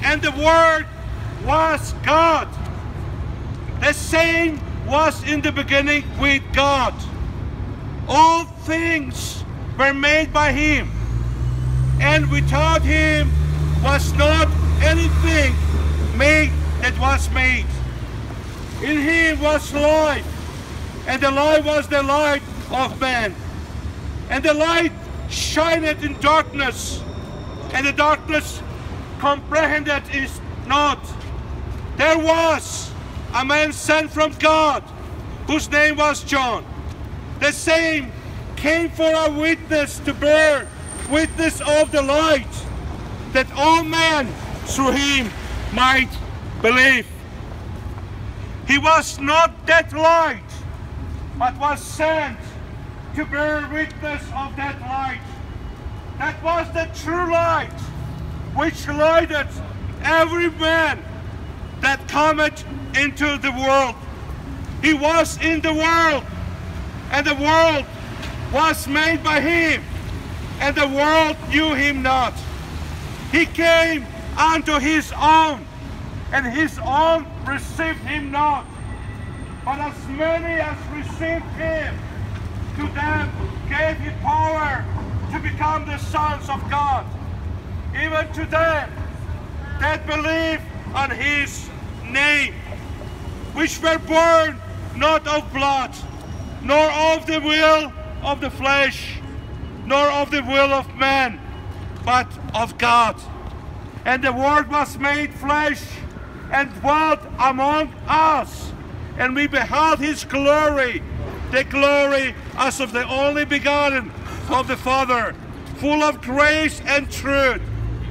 and the Word was God. The same was in the beginning with God. All things were made by Him, and without Him was not anything made that was made. In Him was life, and the light was the light of man. And the light shineth in darkness, and the darkness comprehended it not. There was a man sent from God, whose name was John. The same came for a witness, to bear witness of the light, that all men through him might believe. He was not that light, but was sent to bear witness of that light. That was the true light, which lighted every man that cometh into the world. He was in the world, and the world was made by him, and the world knew him not. He came unto his own, and his own received him not. But as many as received him, to them gave he power to become the sons of God, even to them that believe on his name, which were born not of blood, nor of the will of the flesh, nor of the will of man, but of God. And the Word was made flesh, and dwelt among us, and we beheld his glory, the glory as of the only begotten of the Father, full of grace and truth.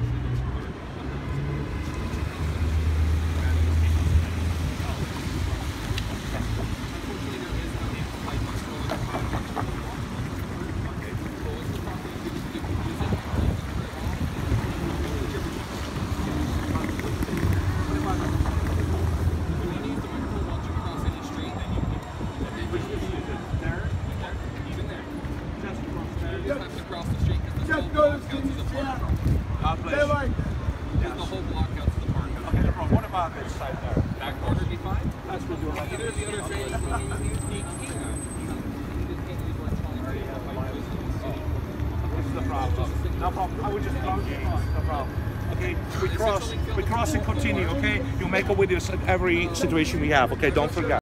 Just go to the channel. God bless They're you. like, There's the whole block out to the park. Okay, no problem. What about this side there? Back corner be fine. That's what we're doing. Either the other thing, This is the problem. No problem. I will just block you. No problem. Okay, we cross and continue, okay? You make a videos at every situation we have, okay? Don't forget.